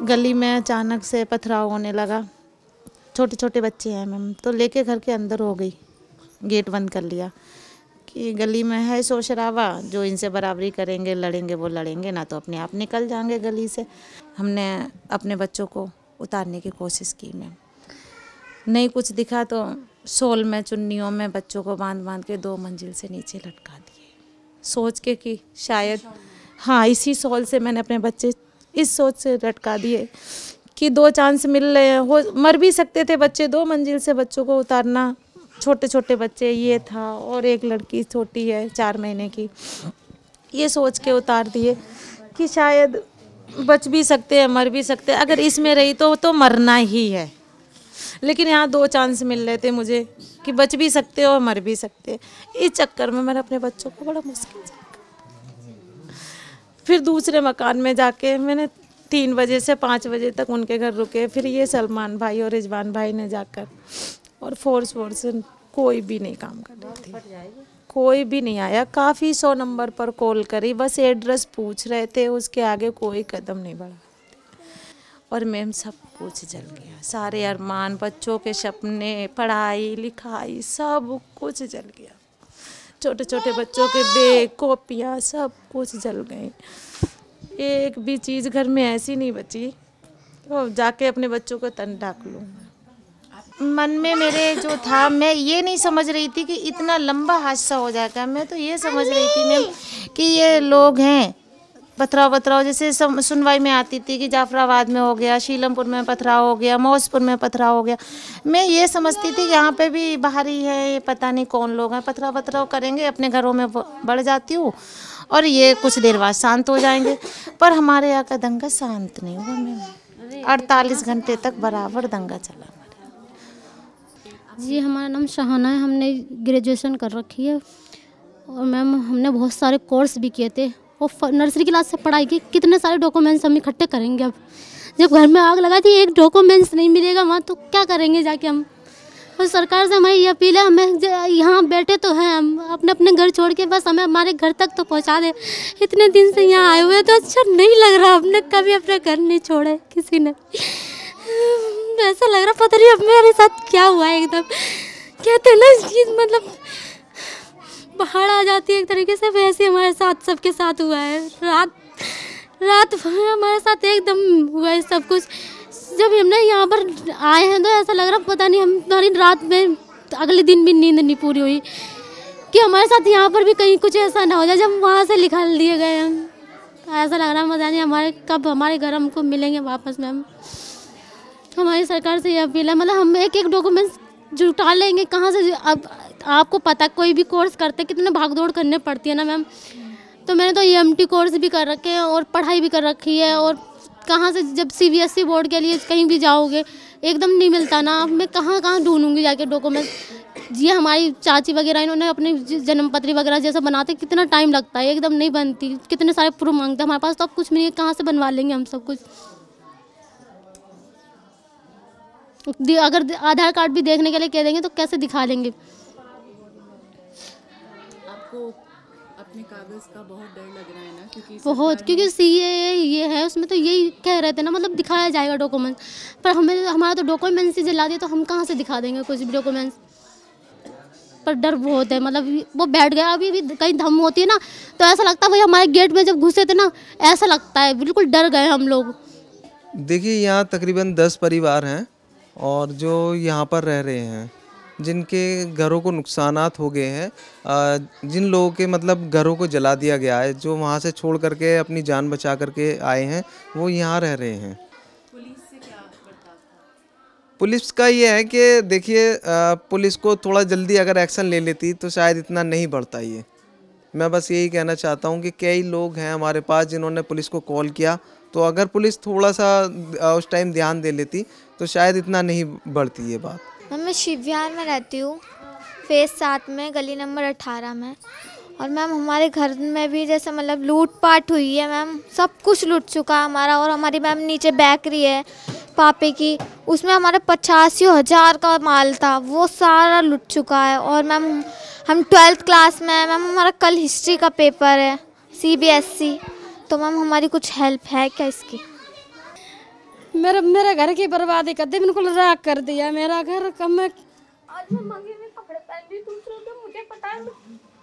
गली में अचानक से पथराव होने लगा। छोटे छोटे बच्चे हैं मैम, तो लेके घर के अंदर हो गई, गेट बंद कर लिया कि गली में है शोर शराबा, जो इनसे बराबरी करेंगे लड़ेंगे वो लड़ेंगे, ना तो अपने आप निकल जाएंगे गली से। हमने अपने बच्चों को उतारने की कोशिश की मैम, नहीं कुछ दिखा तो शॉल में चुन्नियों में बच्चों को बांध बांध के 2 मंजिल से नीचे लटका दिए, सोच के कि शायद हाँ इसी शॉल से मैंने अपने बच्चे इस सोच से लटका दिए कि 2 चांस मिल रहे हैं, हो मर भी सकते थे बच्चे। 2 मंजिल से बच्चों को उतारना, छोटे छोटे बच्चे ये था और एक लड़की छोटी है 4 महीने की, ये सोच के उतार दिए कि शायद बच भी सकते हैं मर भी सकते हैं, अगर इसमें रही तो मरना ही है। लेकिन यहाँ 2 चांस मिल रहे थे मुझे कि बच भी सकते हो और मर भी सकते हैं। इस चक्कर में मैंने अपने बच्चों को बड़ा मुश्किल से, फिर दूसरे मकान में जाके मैंने 3 बजे से 5 बजे तक उनके घर रुके। फिर ये सलमान भाई और रिजवान भाई ने जाकर और फोर्स कोई भी नहीं काम कर रही थी, कोई भी नहीं आया। काफ़ी 100 नंबर पर कॉल करी, बस एड्रेस पूछ रहे थे, उसके आगे कोई कदम नहीं बढ़ा। और मैम सब कुछ जल गया, सारे अरमान, बच्चों के सपने, पढ़ाई लिखाई सब कुछ जल गया। छोटे छोटे बच्चों के बैग कॉपियाँ सब कुछ जल गए, एक भी चीज़ घर में ऐसी नहीं बची तो जाके अपने बच्चों को तन ढाक लूँ। मन में मेरे जो था, मैं ये नहीं समझ रही थी कि इतना लंबा हादसा हो जाएगा। मैं तो ये समझ रही थी मैम कि ये लोग हैं पथराव जैसे सुनवाई में आती थी कि जाफराबाद में हो गया, शीलमपुर में पथराव हो गया, मौजपुर में पथराव हो गया। मैं ये समझती थी कि यहाँ पे भी बाहरी है, ये पता नहीं कौन लोग हैं, पथराव करेंगे, अपने घरों में बढ़ जाती हूँ और ये कुछ देर बाद शांत हो जाएंगे। पर हमारे यहाँ का दंगा शांत नहीं हुआ मैम, 48 घंटे तक बराबर दंगा चला। जी हमारा नाम शहाना है, हमने ग्रेजुएशन कर रखी है और मैम हमने बहुत सारे कोर्स भी किए थे और नर्सरी क्लास से पढ़ाई की। कितने सारे डॉक्यूमेंट्स हम इकट्ठे करेंगे, अब जब घर में आग लगा थी एक डॉक्यूमेंट्स नहीं मिलेगा वहाँ तो क्या करेंगे जाके हम। और सरकार से हमारी ये अपील है, हमें यहाँ बैठे तो हैं हम, अपने अपने घर छोड़ के बस हमें हमारे घर तक तो पहुँचा दे। इतने दिन से यहाँ आए हुए तो अच्छा नहीं लग रहा, हमने कभी अपने घर नहीं छोड़े किसी ने। ऐसा लग रहा पता नहीं अब मेरे साथ क्या हुआ है। एकदम कहते हैं ना चीज़ मतलब पहाड़ आ जाती है एक तरीके से, वैसे हमारे साथ सबके साथ हुआ है। रात भर हमारे साथ एकदम हुआ है सब कुछ। जब हमने यहाँ पर आए हैं तो ऐसा लग रहा पता नहीं हमारी रात में अगले दिन भी नींद नहीं पूरी हुई कि हमारे साथ यहाँ पर भी कहीं कुछ ऐसा ना हो जाए। जब वहाँ से निकाल दिए गए हम, ऐसा लग रहा पता नहीं हमारे कब हमारे घर हमको मिलेंगे वापस। मैम हमारी सरकार से ये अपील है, मतलब हम एक डॉक्यूमेंट्स जुटा लेंगे कहाँ से। अब आपको पता कोई भी कोर्स करते कितने भागदौड़ करने पड़ती है ना मैम। तो मैंने तो EMT कोर्स भी कर रखे हैं और पढ़ाई भी कर रखी है, और कहाँ से जब CBSE बोर्ड के लिए कहीं भी जाओगे एकदम नहीं मिलता ना, अब मैं कहाँ ढूंढूंगी जाके डॉक्यूमेंट्स। ये हमारी चाची वगैरह इन्होंने अपनी जन्म पत्री वगैरह जैसा बनाते कितना टाइम लगता है, एकदम नहीं बनती, कितने सारे प्रूफ मांगते हैं। हमारे पास तो अब कुछ नहीं है, कहाँ से बनवा लेंगे हम सब कुछ। अगर आधार कार्ड भी देखने के लिए कह देंगे तो कैसे दिखा लेंगे। आपको अपने कागज का बहुत डर लग रहा है ना, क्योंकि CAA ये है उसमें तो यही कह रहे थे ना, मतलब दिखाया जाएगा डॉक्यूमेंट, पर हमें हमारा तो डॉक्यूमेंट्स ही जला दिया तो हम कहाँ से दिखा देंगे कुछ भी डॉक्यूमेंट्स। पर डर बहुत है, मतलब वो बैठ गया। अभी भी कहीं धम होती है ना तो ऐसा लगता है भाई हमारे गेट में जब घुसे थे ना ऐसा लगता है बिल्कुल डर गए हम लोग। देखिए यहाँ तकरीबन 10 परिवार हैं और जो यहाँ पर रह रहे हैं, जिनके घरों को नुकसानात हो गए हैं, जिन लोगों के मतलब घरों को जला दिया गया है, जो वहाँ से छोड़ करके अपनी जान बचा करके आए हैं, वो यहाँ रह रहे हैं। पुलिस से क्या बर्ताव था? पुलिस का ये है कि देखिए पुलिस को थोड़ा जल्दी अगर एक्शन ले लेती तो शायद इतना नहीं बढ़ता ये। मैं बस यही कहना चाहता हूँ कि कई लोग हैं हमारे पास जिन्होंने पुलिस को कॉल किया, तो अगर पुलिस थोड़ा सा उस टाइम ध्यान दे लेती तो शायद इतना नहीं बढ़ती ये बात। मैं शिव विहार में रहती हूँ, फेज़ 7 में, गली नंबर 18 में। और मैम हमारे घर में भी जैसे मतलब लूटपाट हुई है मैम, सब कुछ लूट चुका है हमारा। और हमारी मैम नीचे बेकरी है पापे की, उसमें हमारे 85,000 का माल था, वो सारा लूट चुका है। और मैम हम 12th क्लास में है मैम, हमारा कल हिस्ट्री का पेपर है CBSE, तो मैम हमारी कुछ हेल्प है क्या इसकी? मेरे घर की बर्बादी कर दी, बिल्कुल राख कर दिया मेरा घर। कब मैं आज मैं मंगे में कपड़े पहन रही दूसरों के, मुझे पता है